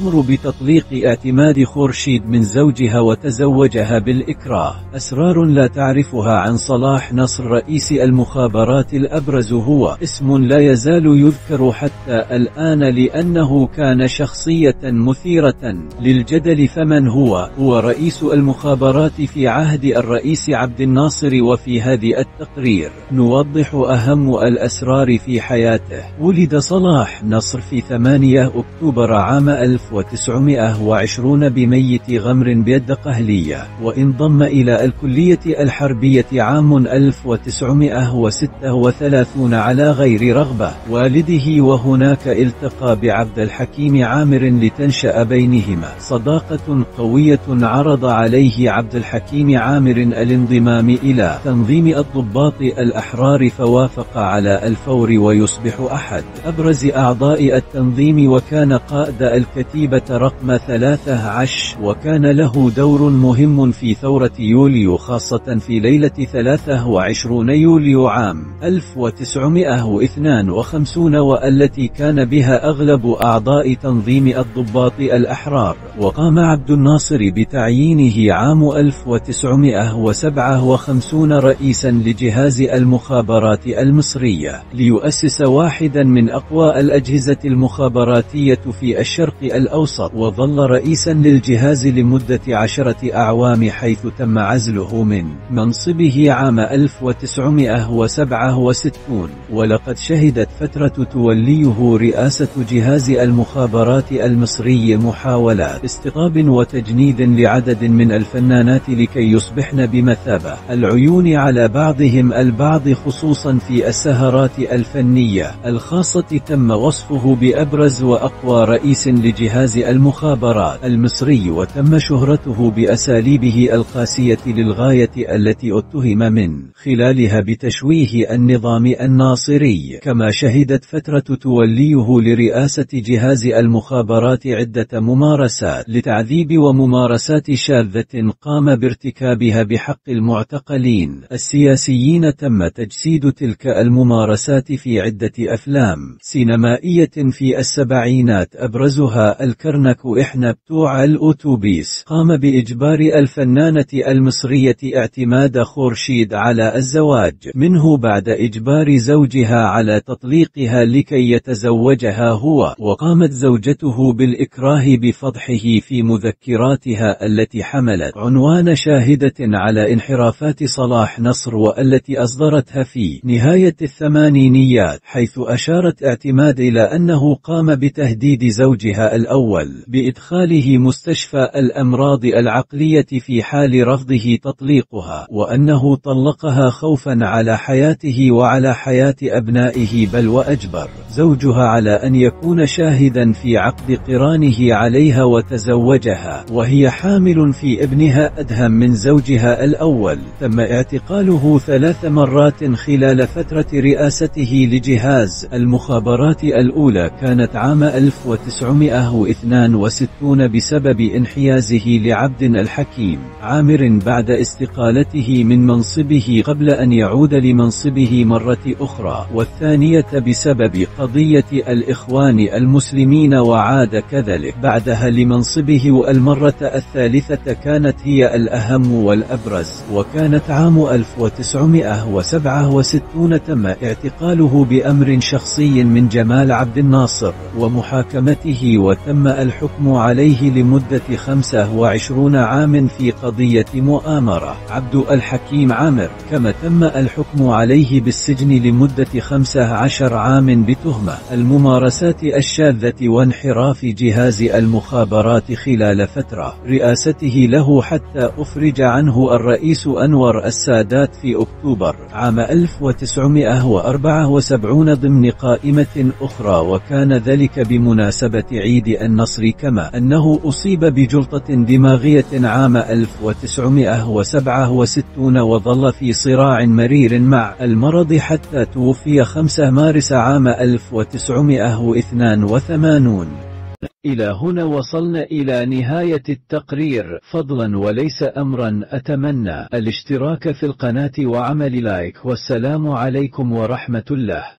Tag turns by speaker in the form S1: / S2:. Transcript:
S1: تأمر بتطليق اعتماد خورشيد من زوجها وتزوجها بالإكراه. أسرار لا تعرفها عن صلاح نصر رئيس المخابرات الأبرز. هو اسم لا يزال يذكر حتى الآن لأنه كان شخصية مثيرة للجدل. فمن هو؟ هو رئيس المخابرات في عهد الرئيس عبد الناصر. وفي هذه التقرير نوضح أهم الأسرار في حياته. ولد صلاح نصر في 8 أكتوبر عام 1920 بميت غمر بالدقهلية، وانضم إلى الكلية الحربية عام 1936 على غير رغبة والده، وهناك التقى بعبد الحكيم عامر لتنشأ بينهما صداقة قوية. عرض عليه عبد الحكيم عامر الانضمام إلى تنظيم الضباط الأحرار فوافق على الفور، ويصبح أحد أبرز أعضاء التنظيم، وكان قائد الكتيبة رقم 13، وكان له دور مهم في ثورة يوليو، خاصة في ليلة 23 يوليو عام 1952، والتي كان بها أغلب أعضاء تنظيم الضباط الأحرار. وقام عبد الناصر بتعيينه عام 1957 رئيسا لجهاز المخابرات المصرية، ليؤسس واحدا من أقوى الأجهزة المخابراتية في الشرق الأوسط، وظل رئيسا للجهاز لمدة 10 أعوام، حيث تم عزله من منصبه عام 1967. ولقد شهدت فترة توليه رئاسة جهاز المخابرات المصري محاولات استقطاب وتجنيد لعدد من الفنانات لكي يصبحن بمثابة العيون على بعضهم البعض، خصوصا في السهرات الفنية الخاصة. تم وصفه بأبرز وأقوى رئيس لجهاز المخابرات المصري، وتم شهرته بأساليبه القاسية للغاية التي اتهم من خلالها بتشويه النظام الناصري. كما شهدت فترة توليه لرئاسة جهاز المخابرات عدة ممارسات لتعذيب وممارسات شاذة قام بارتكابها بحق المعتقلين السياسيين. تم تجسيد تلك الممارسات في عدة أفلام سينمائية في السبعينات، أبرزها الكرنك إحنا بتوع الأوتوبيس. قام بإجبار الفنانة المصرية اعتماد خورشيد على الزواج منه بعد إجبار زوجها على تطليقها لكي يتزوجها هو، وقامت زوجته بالإكراه بفضحه في مذكراتها التي حملت عنوان شاهدة على انحرافات صلاح نصر، والتي أصدرتها في نهاية الثمانينيات، حيث أشارت اعتماد إلى أنه قام بتهديد زوجها الأول بإدخاله مستشفى الأمراض العقلية في حال رفضه تطليقها، وأنه طلقها خوفا على حياته وعلى حياة أبنائه، بل وأجبر زوجها على أن يكون شاهدا في عقد قرانه عليها وتزوجها وهي حامل في ابنها أدهم من زوجها الأول. تم اعتقاله 3 مرات خلال فترة رئاسته لجهاز المخابرات. الأولى كانت عام 1962 بسبب انحيازه لعبد الحكيم عامر بعد استقالته من منصبه قبل أن يعود لمنصبه مرة أخرى، والثانية بسبب قضية الإخوان المسلمين وعاد كذلك بعدها لمنصبه. المرة الثالثة كانت هي الأهم والأبرز، وكانت عام 1967 تم اعتقاله بأمر شخصي من جمال عبد الناصر ومحاكمته، وتم الحكم عليه لمدة 25 عام في قضية مؤامرة عبد الحكيم عامر. كما تم الحكم عليه بالسجن لمدة 15 عام بتهمة الممارسات الشاذة وانحراف جهاز المخابرات خلال فترة رئاسته له، حتى أفرج عنه الرئيس أنور السادات في أكتوبر عام 1974 ضمن قائمة أخرى، وكان ذلك بمناسبة عيد النصر. كما أنه أصيب بجلطة دماغية عام 1967 وظل في صراع مرير مع المرض حتى توفي 5 مارس عام 1982. إلى هنا وصلنا إلى نهاية التقرير. فضلا وليس أمرا، أتمنى الاشتراك في القناة وعمل لايك، والسلام عليكم ورحمة الله.